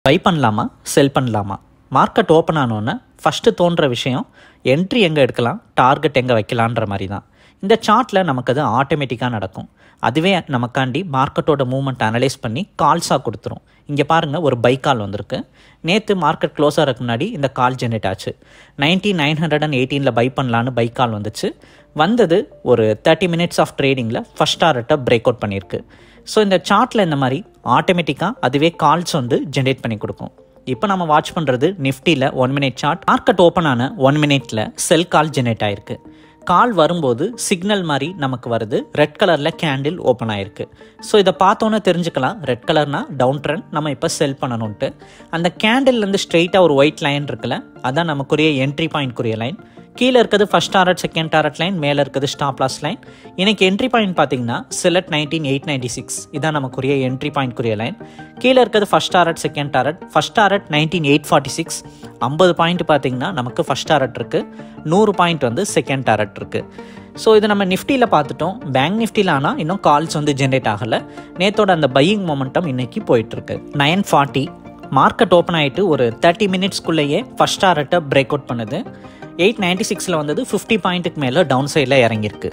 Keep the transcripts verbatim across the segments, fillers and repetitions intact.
By பண்ணலாமா செல் பண்ணலாமா market open ஆனோன்னே first தோன்ற விஷயம் என்ட்ரி எங்கே எடுக்கலாம் டார்கெட் எங்கே வைக்கலான்ற மாதிரி தான். இந்த சார்ட்டில் நமக்கு அது ஆட்டோமேட்டிக்காக நடக்கும். அதுவே நமக்காண்டி மார்க்கெட்டோட மூவ்மெண்ட் அனலைஸ் பண்ணி கால்ஸாக கொடுத்துரும். இங்கே பாருங்கள், ஒரு பை கால் வந்திருக்கு. நேற்று மார்க்கெட் க்ளோஸ் ஆகிறதுக்கு முன்னாடி இந்த கால் ஜென்ரேட் ஆச்சு. நைன்டீன் நைன் ஹண்ட்ரட் அண்ட் எயிட்டீனில் பை பண்ணலான்னு பை கால் வந்துச்சு. வந்தது ஒரு தேர்ட்டி மினிட்ஸ் ஆஃப் ட்ரேடிங்கில் ஃபஸ்ட் டாரட்டை பிரேக் அவுட் பண்ணியிருக்கு. ஸோ இந்த சார்ட்டில் இந்த மாதிரி ஆட்டோமேட்டிக்காக அதுவே கால்ஸ் வந்து ஜென்ரேட் பண்ணி கொடுக்கும். இப்போ நம்ம வாட்ச் பண்ணுறது நிஃப்டியில் one minute chart. Market open ஆன ஒன் மினிட்ல செல் கால் ஜென்ரேட் ஆயிருக்கு. கால் வரும்போது சிக்னல் மாதிரி நமக்கு வருது. ரெட் கலரில் கேண்டில் ஓப்பன் ஆயிருக்கு. ஸோ இதை பார்த்தோன்னே தெரிஞ்சுக்கலாம், ரெட் கலர்னா டவுன் ட்ரெண்ட், நம்ம இப்போ செல் பண்ணணுன்ட்டு. அந்த கேண்டில்லேருந்து ஸ்ட்ரெயிட்டாக ஒரு ஒயிட் லைன் இருக்குல்ல, அதான் நமக்குரிய என்ட்ரி பாயிண்ட்க்குரிய லைன். கீழே இருக்கிறது first target, second target line, மேலே இருக்கிறது ஸ்டாப் லாஸ் லைன். இன்னைக்கு என்ட்ரி பாயிண்ட் பார்த்தீங்கன்னா select nineteen eight ninety six, இதான் நமக்குரிய என்ட்ரி பாயிண்ட்க்குரிய லைன். கீழே இருக்கிறது first target, second target. First target nineteen eight forty six, ஐம்பது பாயிண்ட் பார்த்தீங்கன்னா நமக்கு ஃபஸ்ட் டாரட் இருக்குது, நூறு பாயிண்ட் வந்து செகண்ட் டாரட் இருக்குது. ஸோ இது நம்ம நிஃப்டியில் பார்த்துட்டோம். பேங்க் நிஃப்டியில் ஆனால் இன்னும் கால்ஸ் வந்து ஜென்ரேட் ஆகலை. நேத்தோட அந்த பையிங் மொமெண்டம் இன்னைக்கு போயிட்டுருக்கு. நைன் ஃபார்ட்டி மார்க்கெட் ஓப்பன் ஆகிட்டு ஒரு தேர்ட்டி மினிட்ஸ்க்குள்ளேயே ஃபஸ்ட் டாரட்டை பிரேக் அவுட் பண்ணுது. எயிட் நைன்டி சிக்ஸில் வந்தது ஃபிஃப்டி பாயிண்ட்டுக்கு மேலே டவுன் சைடில் இறங்கியிருக்கு.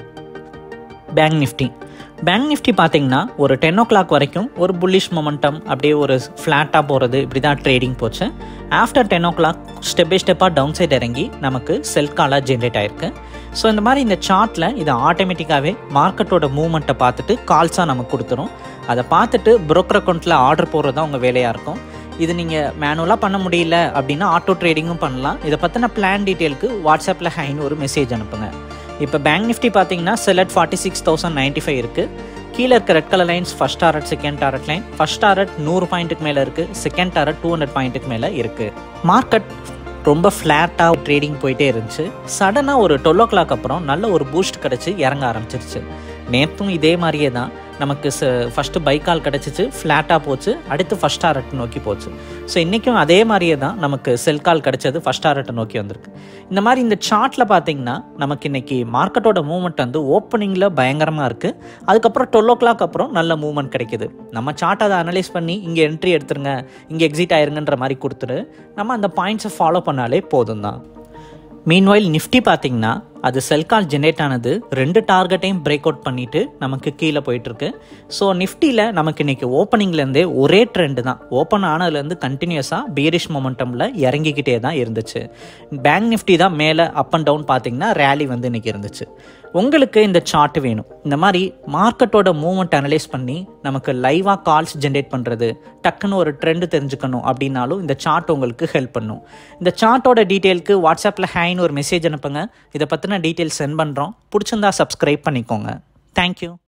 பேங்க் நிஃப்டி பேங்க் நிஃப்டி பார்த்தீங்கன்னா ஒரு டென் ஓ கிளாக் வரைக்கும் ஒரு புல்லிஷ் மொமெண்டம், அப்படியே ஒரு ஃப்ளாட்டாக போகிறது, இப்படி தான் ட்ரேடிங் போச்சு. After ten o'clock step by ஸ்டெப்பாக டவுன் சைட் இறங்கி நமக்கு செல் காலாக ஜென்ரேட் ஆயிருக்கு. ஸோ இந்த மாதிரி இந்த சார்ட்டில் இதை ஆட்டோமேட்டிக்காகவே மார்க்கெட்டோட மூவ்மெண்ட்டை பார்த்துட்டு கால்ஸாக நமக்கு கொடுத்துரும். அதை பார்த்துட்டு புரோக்கர் அக்கௌண்ட்டில் ஆர்டர் போடுறது தான் உங்கள் வேலையாக இருக்கும். இது நீங்கள் மேனுவலாக பண்ண முடியல அப்படின்னா ஆட்டோ ட்ரேடிங்கும் பண்ணலாம். இதை பற்றின பிளான் டீட்டெயிலுக்கு வாட்ஸ்அப்பில் ஹைன்னு ஒரு மெசேஜ் அனுப்புங்க. இப்போ பேங்க் நிஃப்டி பார்த்தீங்கன்னா select forty six thousand ninety five இருக்குது. கீழே இருக்க red colour lines first target, second target line. First target நூறு பாயிண்ட்டுக்கு மேலே இருக்குது, செகண்ட் டாரட் டூ ஹண்ட்ரட் பாயிண்ட்டுக்கு மேலே இருக்குது. மார்க்கெட் ரொம்ப ஃப்ளாட்டாக ட்ரேடிங் போயிட்டே இருந்துச்சு. சடனாக ஒரு டுவெல் ஓ கிளாக் அப்புறம் நல்ல ஒரு பூஸ்ட் கிடச்சி இறங்க ஆரம்பிச்சிருச்சு. நேற்றும் இதே மாதிரியே தான் நமக்கு ச ஃபஸ்ட்டு பை கால் கிடச்சிச்சு, ஃப்ளாட்டாக போச்சு, அடுத்து ஃபஸ்ட் டாரட் நோக்கி போச்சு. ஸோ இன்றைக்கும் அதே மாதிரியே தான் நமக்கு செல் கால் கிடச்சது, ஃபஸ்ட் டாரட்டை நோக்கி வந்திருக்கு. இந்த மாதிரி இந்த சார்ட்டில் பார்த்தீங்கன்னா நமக்கு இன்றைக்கி மார்க்கெட்டோட மூவ்மெண்ட் வந்து ஓப்பனிங்கில் பயங்கரமாக இருக்குது. அதுக்கப்புறம் டுவெல் ஓ கிளாக் அப்புறம் நல்ல மூவ்மெண்ட் கிடைக்கிது. நம்ம சார்ட் அதை அனலைஸ் பண்ணி இங்கே என்ட்ரி எடுத்துருங்க, இங்கே எக்ஸிட் ஆயிருங்கன்ற மாதிரி கொடுத்துட்டு நம்ம அந்த பாயிண்ட்ஸை ஃபாலோ பண்ணாலே போதும் தான். மீன்வைல் நிஃப்டி பார்த்தீங்கன்னா அது செல் கால் ஜென்ரேட் ஆனது ரெண்டு டார்கெட்டையும் பிரேக் அவுட் பண்ணிவிட்டு நமக்கு கீழே போயிட்டுருக்கு. ஸோ நிஃப்டியில் நமக்கு இன்றைக்கி ஓப்பனிங்லேருந்தே ஒரே ட்ரெண்டு தான். ஓப்பன் ஆனதுலேருந்து கண்டினியூஸாக பீரிஷ் மொமெண்டமில் இறங்கிக்கிட்டே தான் இருந்துச்சு. பேங்க் நிஃப்டி தான் மேலே அப் அண்ட் டவுன் பார்த்தீங்கன்னா ரேலி வந்து இன்றைக்கி இருந்துச்சு. உங்களுக்கு இந்த சார்ட் வேணும், இந்த மாதிரி மார்க்கெட்டோட மூவ்மெண்ட் அனலைஸ் பண்ணி நமக்கு லைவாக கால்ஸ் ஜென்ரேட் பண்ணுறது, டக்குன்னு ஒரு ட்ரெண்டு தெரிஞ்சுக்கணும் அப்படின்னாலும் இந்த சார்ட் உங்களுக்கு ஹெல்ப் பண்ணும். இந்த சார்ட்டோட டீட்டெயிலுக்கு வாட்ஸ்அப்பில் ஹைன்னு ஒரு மெசேஜ் அனுப்புங்க. இதை பற்றின டீட்டெயில்ஸ் சென்ட் பண்ணுறோம். பிடிச்சிருந்தா சப்ஸ்கிரைப் பண்ணிக்கோங்க. தேங்க்யூ.